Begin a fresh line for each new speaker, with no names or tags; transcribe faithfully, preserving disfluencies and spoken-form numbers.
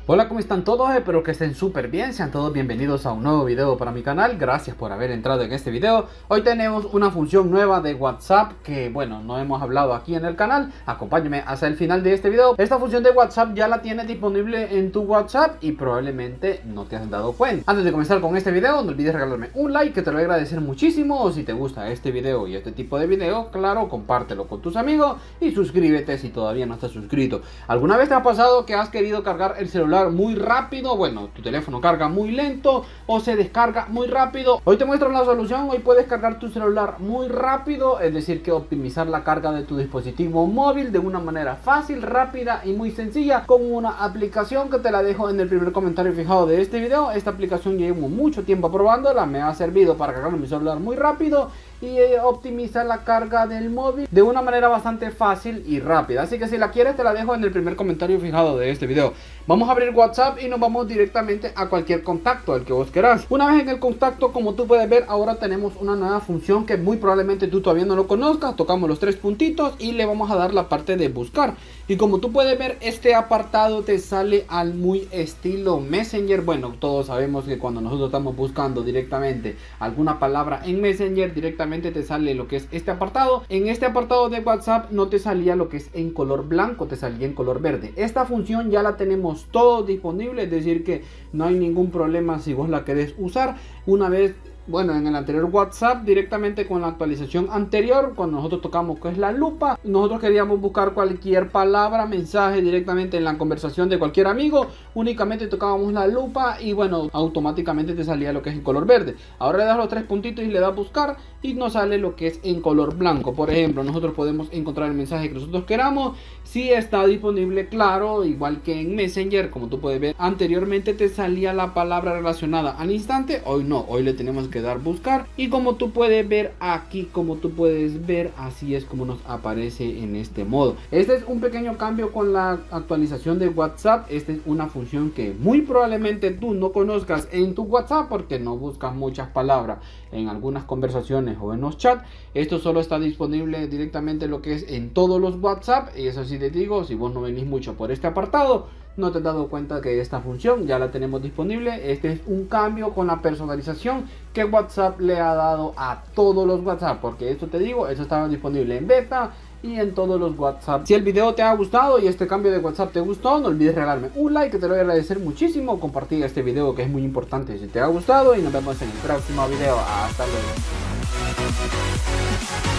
Hola, ¿cómo están todos? Espero que estén súper bien. Sean todos bienvenidos a un nuevo video para mi canal. Gracias por haber entrado en este video. Hoy tenemos una función nueva de WhatsApp que, bueno, no hemos hablado aquí en el canal. Acompáñame hasta el final de este video. Esta función de WhatsApp ya la tienes disponible en tu WhatsApp y probablemente no te has dado cuenta. Antes de comenzar con este video, no olvides regalarme un like, que te lo voy a agradecer muchísimo. O si te gusta este video y este tipo de video, claro, compártelo con tus amigos y suscríbete si todavía no estás suscrito. ¿Alguna vez te ha pasado que has querido cargar el celular muy rápido? Bueno, tu teléfono carga muy lento o se descarga muy rápido. Hoy te muestro la solución. Hoy puedes cargar tu celular muy rápido, es decir, que optimizar la carga de tu dispositivo móvil de una manera fácil, rápida y muy sencilla con una aplicación que te la dejo en el primer comentario fijado de este video. Esta aplicación llevo mucho tiempo probándola, me ha servido para cargar mi celular muy rápido y eh, optimiza la carga del móvil de una manera bastante fácil y rápida. Así que si la quieres te la dejo en el primer comentario fijado de este video. Vamos a abrir WhatsApp y nos vamos directamente a cualquier contacto, al que vos querás. Una vez en el contacto, como tú puedes ver, ahora tenemos una nueva función que muy probablemente tú todavía no lo conozcas. Tocamos los tres puntitos y le vamos a dar la parte de buscar. Y como tú puedes ver, este apartado te sale al muy estilo Messenger. Bueno, todos sabemos que cuando nosotros estamos buscando directamente alguna palabra en Messenger, directamente te sale lo que es este apartado. En este apartado de WhatsApp no te salía lo que es en color blanco, te salía en color verde. Esta función ya la tenemos todo disponible, es decir que no hay ningún problema si vos la querés usar. Una vez, bueno, en el anterior WhatsApp, directamente con la actualización anterior, cuando nosotros tocamos que es la lupa, nosotros queríamos buscar cualquier palabra, mensaje directamente en la conversación de cualquier amigo, únicamente tocábamos la lupa y bueno, automáticamente te salía lo que es en color verde. Ahora le das los tres puntitos y le das buscar y nos sale lo que es en color blanco. Por ejemplo, nosotros podemos encontrar el mensaje que nosotros queramos. Si está disponible, claro, igual que en Messenger, como tú puedes ver, anteriormente te salía la palabra relacionada al instante, hoy no, hoy le tenemos que dar buscar. Y como tú puedes ver aquí, como tú puedes ver, así es como nos aparece en este modo. Este es un pequeño cambio con la actualización de WhatsApp. Esta es una función que muy probablemente tú no conozcas en tu WhatsApp porque no buscas muchas palabras en algunas conversaciones o en los chats. Esto solo está disponible directamente lo que es en todos los WhatsApp. Y eso sí te digo, si vos no venís mucho por este apartado, no te has dado cuenta que esta función ya la tenemos disponible. Este es un cambio con la personalización que WhatsApp le ha dado a todos los WhatsApp, porque esto te digo, eso estaba disponible en beta y en todos los WhatsApp. Si el video te ha gustado y este cambio de WhatsApp te gustó, no olvides regalarme un like, que te lo voy a agradecer muchísimo. Compartir este video, que es muy importante si te ha gustado, y nos vemos en el próximo video. Hasta luego.